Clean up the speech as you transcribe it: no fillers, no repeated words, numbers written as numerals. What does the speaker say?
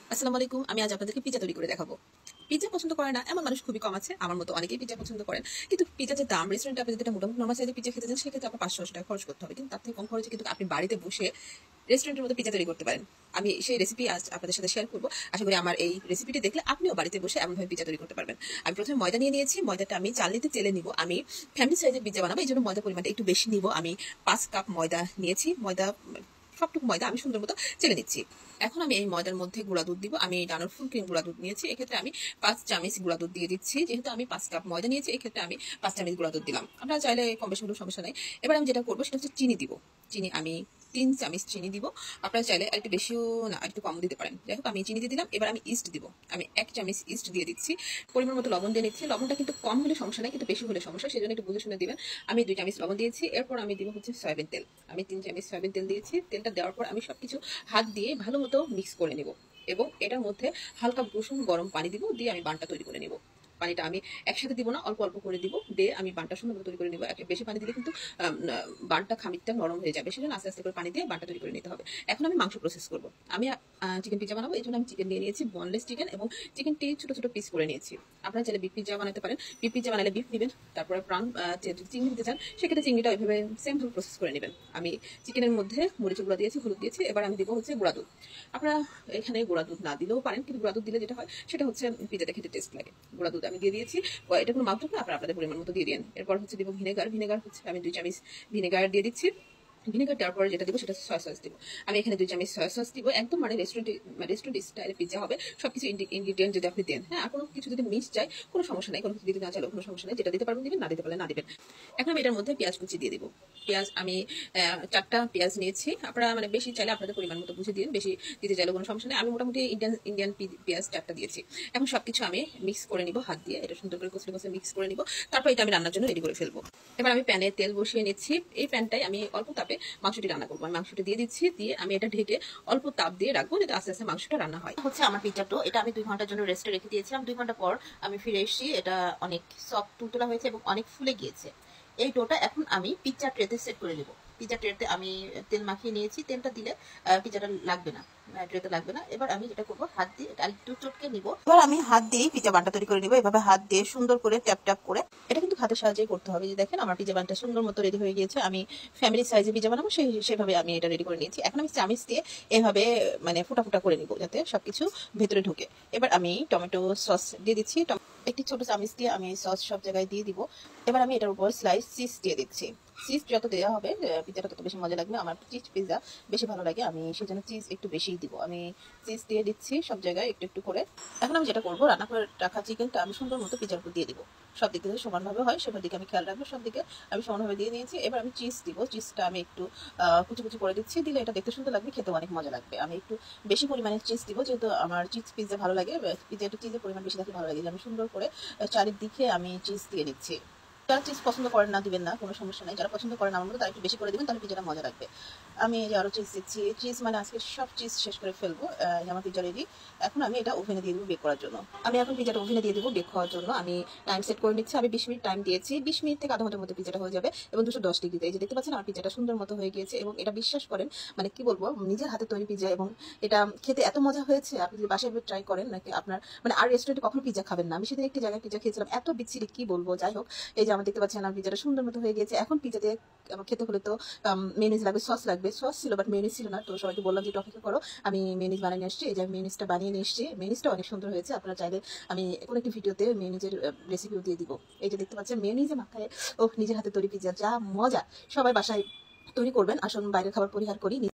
আসসালামু আলাইকুম। আমি আজ আপনাদেরকে পিজ্জা তৈরি করে দেখাবো। পিজ্জা পছন্দ করে না এমন মানুষ খুবই কম আছে। আমার মতো অনেকেই পিজ্জা পছন্দ করেন। কিন্তু পিজ্জার যে দাম, রেস্টুরেন্টে আপনি যদি একটা মোটামুটি নরমাল সাইজের পিজ্জা খেতে চান, সেক্ষেত্রে আপনার 500 টাকা খরচ করতে হবে। কিন্তু তার থেকে কম খরচে কিন্তু আপনি বাড়িতে বসে রেস্টুরেন্টের মতো পিজ্জা তৈরি করতে পারেন। আমি সেই রেসিপি আজ আপনাদের সাথে শেয়ার করব। আশা করি আমার এই রেসিপিটি দেখলে আপনিও বাড়িতে বসে এমনভাবে পিজ্জা তৈরি করতে পারবেন। আমি প্রথমে ময়দা নিয়ে নিয়েছি। ময়দাটা আমি চালনিতে চেলে নিব। আমি ফ্যামিলি সাইজের পিজ্জা বানাবো, এই জন্য ময়দার পরিমাণটা একটু বেশি নিব। আমি 5 কাপ ময়দা নিয়েছি। সবটুকু ময়দা আমি সুন্দর মতো চেলে নিচ্ছি। এখন আমি এই ময়দার মধ্যে গুঁড়া দুধ দিব। আমি ডানোর ফুল ক্রিম গুঁড়া দুধ নিয়েছি। এক্ষেত্রে আমি 5 চামচ গুঁড়া দুধ দিয়ে দিচ্ছি। যেহেতু আমি 5 কাপ ময়দা নিয়েছি, এক্ষেত্রে আমি 5 চামচ গুঁড়া দুধ দিলাম। আপনারা চাইলে কম বেশি হলেও সমস্যা নাই। এবার আমি যেটা করবো সেটা হচ্ছে চিনি দিব। চিনি আমি 3 চামচ চিনি দিব। আপনারা চাইলে আরেকটু বেশিও না, আরেকটু কম দিতে পারেন। যাই হোক, আমি চিনি দিয়ে দিলাম। এবার আমি ইস্ট দিব। আমি 1 চামচ ইস্ট দিয়ে দিচ্ছি। পরিমাণ মতো লবণ দিয়ে নিচ্ছি। লবণটা কিন্তু কম হলে সমস্যা নাই, কিন্তু বেশি হলে সমস্যা, সেজন্য একটু বুঝে শুনে দিবেন। আমি 2 চামচ লবণ দিয়েছি। এরপর আমি দিব হচ্ছে সয়াবিন তেল। আমি 3 চামচ সয়াবিন তেল দিয়েছি। তেলটা দেওয়ার পর আমি সবকিছু হাত দিয়ে ভালো মতো মিক্স করে নেব এবং এটার মধ্যে হালকা কুসুম গরম পানি দিব। দিয়ে আমি বানটা তৈরি করে নেব। পানিটা আমি একসাথে দিব না, অল্প অল্প করে দিব। দিয়ে আমি বানটা সুন্দর তৈরি করে নেব। বেশি পানি দিলে কিন্তু বানটা খানিকটা নরম হয়ে যাবে, সেজন্য আস্তে আস্তে করে পানি দিয়ে বানটা তৈরি করে নিতে হবে। এখন আমি মাংস প্রসেস করব। আমি চিকেন পিজ্জা বানাবো, এই জন্য আমি চিকেন নিয়ে নিয়েছি, বোনলেস চিকেন, এবং চিকেনটি ছোট ছোট পিস করে নিয়েছি। আপনারা চাইলে বিফ পিজ্জা বানাতে পারেন। বিফ পিজ্জা বানালে বিফ দিবেন, তারপরে প্রাণ চিংড়ি দিতে চান সেক্ষেত্রে চিংড়িটা ওইভাবে সেম ভাবে প্রসেস করে নেবেন। আমি চিকেনের মধ্যে মরিচ গুঁড়া দিয়েছি, হলুদ দিয়েছি। এবার আমি দিব হচ্ছে গুঁড়া দুধ। আপনারা এখানে গুঁড়া দুধ না দিলেও পারেন, কিন্তু গুঁড়া দুধ দিলে যেটা হয় সেটা হচ্ছে পিজ্জাটা খেতে টেস্ট লাগে। গুঁড়া দুধ আমি দিয়ে দিয়েছি। এটা কোনো মাত্রা না, আপনারা আপনাদের পরিমাণ মতো দিয়ে দিন। এরপর হচ্ছে দিব ভিনেগার। ভিনেগার হচ্ছে আমি 2 চামচ ভিনেগার দিয়ে দিচ্ছি। ভিনেগার দেওয়ার পরে যেটা দিব সেটা সয়া সস দিব। আমি এখানে 2 চামচ সয়া সস দিব। একদম মানে রেস্টুরেন্ট স্টাইলে পিজ্জা হবে। সবকিছু ইনগ্রিডিয়েন্ট যদি আপনি দেন, হ্যাঁ, আর কোনো কিছু যদি মিস যায় কোনো সমস্যা নাই, কোনো কিছু দিতে না চাইলেও কোনো সমস্যা নেই। যেটা দিতে পারবেন দিবেন, না দিতে পারলে না দিবেন। এখন আমি এটার মধ্যে পেঁয়াজ কুচি দিয়ে দিব। পেঁয়াজ আমি 4টা পেঁয়াজ নিয়েছি। আপনারা মানে বেশি চাইলে আপনাদের পরিমাণ মতো বুঝে দিন, বেশি দিতে চাইলেও কোনো সমস্যা নেই। আমি মোটামুটি ইন্ডিয়ান পেঁয়াজ 4টা দিয়েছি। এখন সবকিছু আমি মিক্স করে নিব হাত দিয়ে। এটা সুন্দর করে কষলে কষলে মিক্স করে নিব। তারপর এটা আমি রান্নার জন্য রেডি করে ফেলবো। এবার আমি প্যানে তেল বসিয়ে নিচ্ছি। এই প্যানটাই আমি অল্প তাপে মাংসটি রান্না করবো। আমি মাংসটি দিয়ে দিচ্ছি। দিয়ে আমি এটা ঢেকে অল্প তাপ দিয়ে রাখবো, যাতে আস্তে আস্তে মাংসটা রান্না হয়। হচ্ছে আমার পিজ্জা ডো। এটা আমি 2 ঘন্টার জন্য রেস্টে রেখে দিয়েছিলাম। 2 ঘন্টা পর আমি ফিরে এসেছি। এটা অনেক সফট তুলতুলা হয়েছে এবং অনেক ফুলে গিয়েছে। এই ডোটা এখন আমি পিজ্জা ট্রেতে সেট করে নেব। পিজ্জা ট্রেতে আমি তেল মাখিয়ে নিয়েছি। তেলটা দিলে পিজ্জাটা লাগবে না, ট্রেতে লাগবে না। এবার আমি যেটা করবো, হাত দিয়ে এটা একটু চটকে নিব। এবার আমি হাত দিয়েই পিজ্জা বানটা তৈরি করে নিব। এভাবে হাত দিয়ে সুন্দর করে ট্যাপ ট্যাপ করে, এটা কিন্তু হাতের সাহায্যেই করতে হবে। যে দেখেন আমার পিজ্জা বানটা সুন্দর মতো রেডি হয়ে গিয়েছে। আমি ফ্যামিলি সাইজে পিজ্জা বানাবো, সেভাবে আমি এটা রেডি করে নিয়েছি। এখন আমি চামিচ দিয়ে এভাবে মানে ফুটা ফুটা করে নিব, যাতে সবকিছু ভেতরে ঢুকে। এবার আমি টমেটো সস দিয়ে দিচ্ছি। একটি ছোট চামিচ দিয়ে আমি সস সব জায়গায় দিয়ে দিব। এবার আমি এটার উপর স্লাইস চিজ দিয়ে দিচ্ছি। চিজ যত দেওয়া হবে পিজ্জাটা তত বেশি মজা লাগবে। আমার চিজ পিজ্জা বেশি ভালো লাগে, আমি সেজন্য চিজ একটু বেশিই দিব। আমি চিজ দিয়ে দিচ্ছি সব জায়গায় একটু একটু করে। এখন আমি যেটা করবো, রান্না করে রাখা চিকেনটা আমি সুন্দর মতো পিজ্জার উপর দিয়ে দিব। সব দিকে সমানভাবে হয় সেটার দিকে আমি খেয়াল রাখবো। সব দিকে আমি সমানভাবে দিয়ে নিয়েছি। এবার আমি চিজ দিব। চিজটা আমি একটু কুচি কুচি করে দিচ্ছি। দিলে এটা দেখতে সুন্দর লাগবে, খেতেও অনেক মজা লাগবে। আমি একটু বেশি পরিমাণে চিজ দিব, যেহেতু আমার চিজ পিজ্জা ভালো লাগে। পিজ্জা একটু চিজের পরিমাণ বেশি থাকলে ভালো লাগে। আমি সুন্দর করে চারিদিকে আমি চিজ দিয়ে নিচ্ছি। যারা চিজ পছন্দ করেন না দিবেন না, কোনো সমস্যা নাই। যারা পছন্দ করেন আমার মতো, তারা একটু বেশি করে দিবেন, তাহলে পিজ্জাটা মজা লাগবে। আমি এই যে আরো চিজ দিচ্ছি। চিজ মানে আজকে সব চিজ শেষ করে ফেলবো। আমার পিজ্জা রেডি। এখন আমি এটা ওভেনে দিয়ে দেবো বেক করার জন্য। আমি এখন পিজ্জাটা ওভেনে দিয়ে দেবো বেক হওয়ার জন্য। আমি টাইম সেট করে নিচ্ছি। আমি 20 মিনিট টাইম দিয়েছি। 20 মিনিট থেকে আধা ঘন্টার মধ্যে পিজ্জাটা হয়ে যাবে এবং 210 ডিগ্রিতে। এই যে দেখতে পাচ্ছেন আমার পিজ্জাটা সুন্দর মতো হয়ে গিয়েছে। এবং এটা বিশ্বাস করেন, মানে কি বলবো, নিজের হাতে তৈরি পিজ্জা, এবং এটা খেতে এত মজা হয়েছে। আপনি যদি বাসায় ট্রাই করেন, নাকি আপনার মানে আর রেস্টুরেন্টে কখনো পিজ্জা খাবেন না। আমি সেদিন একটি জায়গায় পিজ্জা খেয়েছিলাম, এত বিচ্ছিরি, কি বলবো। যাই হোক, এই যে আমার দেখতে পাচ্ছেন আমার পিজ্জাটা সুন্দর মতো হয়ে গিয়েছে। এখন পিজ্জা দিয়ে আমার খেতে হলে তো মেয়োনিজ লাগবে, সস লাগবে। সস ছিল বাট মেয়োনিজ ছিল না, তো সবাইকে বললাম যে অপেক্ষা করো, আমি মেয়োনিজ বানিয়ে নিয়ে আসছি। এই যে আমি মেয়োনিজটা বানিয়ে নিয়ে এসেছি। মেয়োনিজটা অনেক সুন্দর হয়েছে। আপনারা চাইলে আমি কোনো একটি ভিডিওতে মেয়োনিজের রেসিপিও দিয়ে দিব। এই যে দেখতে পাচ্ছেন মেয়োনিজে মাখায়, ও নিজের হাতে তৈরি পিজ্জা যা মজা। সবাই বাসায় তৈরি করবেন। আসুন বাইরের খাবার পরিহার করি।